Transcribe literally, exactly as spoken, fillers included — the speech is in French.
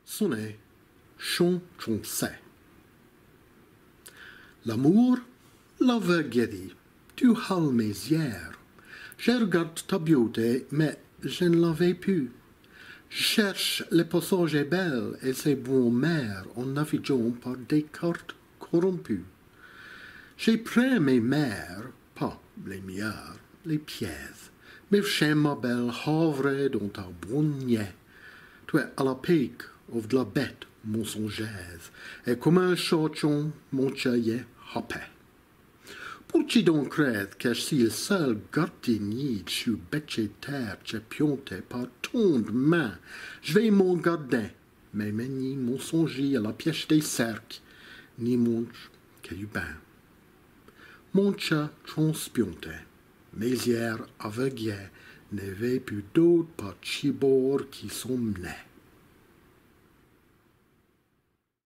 sonnait, chon chonsait. L'amour l'avait guéri, tu hal mes yeux. Je regarde ta beauté, mais je ne l'avais plus. Je cherche les passages belles et ses bons mers en naviguant par des cartes corrompues. J'ai pris mes mers, pas les meilleures, les pièces, mais chez ma belle havre dans ta bonnier. Tu es à la pique of de la bête mensongère, et comme un chachon, mon chaillet happé. Pour-tu donc croire que je suis le seul gardinier sur bêche terre chapionté par ton de main, je vais m'en garder, mais ni mon songer à la pièce des cercles, ni mon que du bain. Mon chat transpionté, mes yeux aveuglés, n'avaient plus d'autres pas chibord qui sont menés.